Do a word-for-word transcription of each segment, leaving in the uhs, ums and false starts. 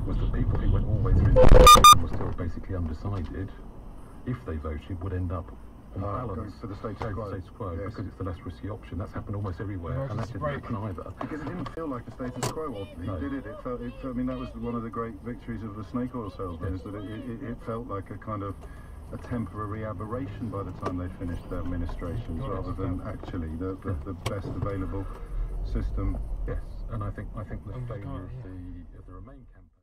was that people who went all the way through the and were still basically undecided, if they voted, would end up on uh, balance for the status quo, status quo yes. because it's the less risky option. That's happened almost everywhere, and that didn't happen either. Because it didn't feel like a status quo, oddly, no. did it? It felt, it, I mean, that was one of the great victories of the snake oil salesman, yes. is that it, it, it felt like a kind of a temporary aberration by the time they finished their administrations, rather than actually the, the, the best available system. Yes, and I think I think the failure of the of the Remain campaign.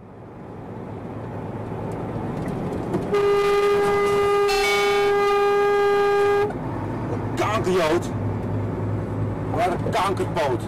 Kankerjood, waar een kankerpoot.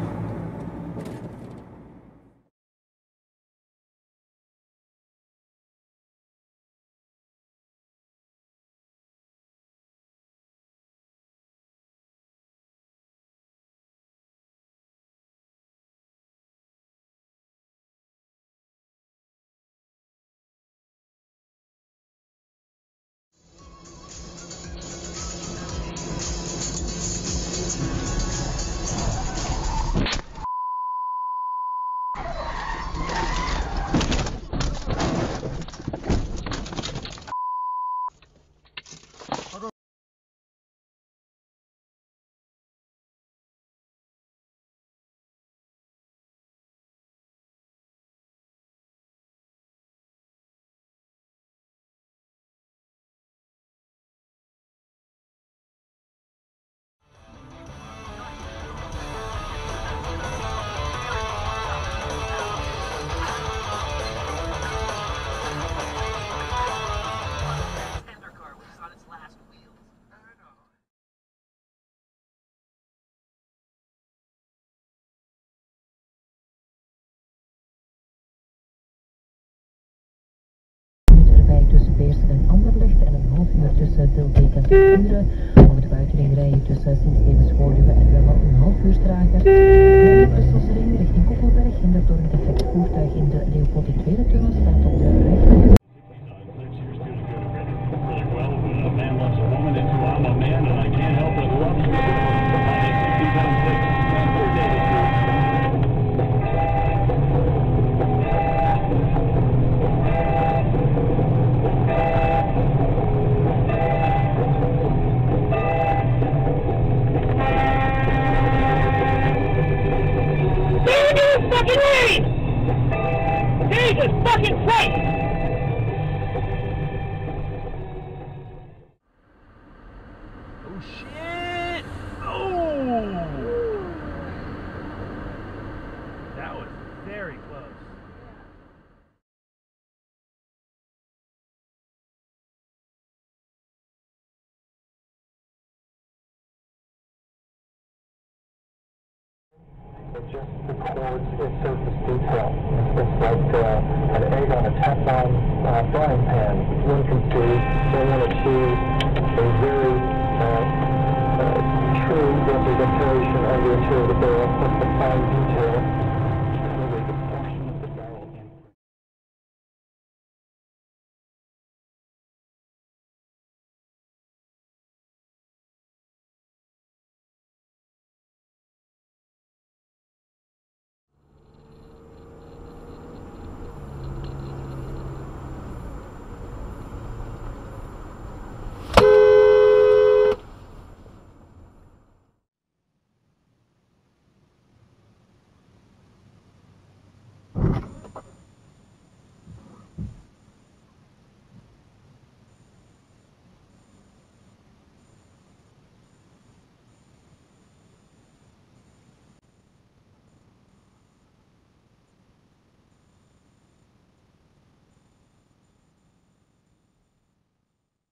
Tussen Tilbeek en Uren. Over de buitenring rijden tussen Sint-Stevens-Woluwe en Welle een half uur trager. De Brusselsring richting Koppelberg hindert door een defect voertuig in de Leopold tweede tunnel staat op de rechter. Jesus fucking Christ! Oh shit! Oh! That was very close. It just records its surface detail. It's like uh, an egg on a Teflon uh, frying pan. One can see, they want to achieve a very uh, uh, true representation of the interior of the barrel with the fine detail. Really the function of the barrel.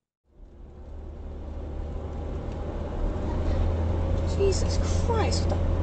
Jesus Christ, what the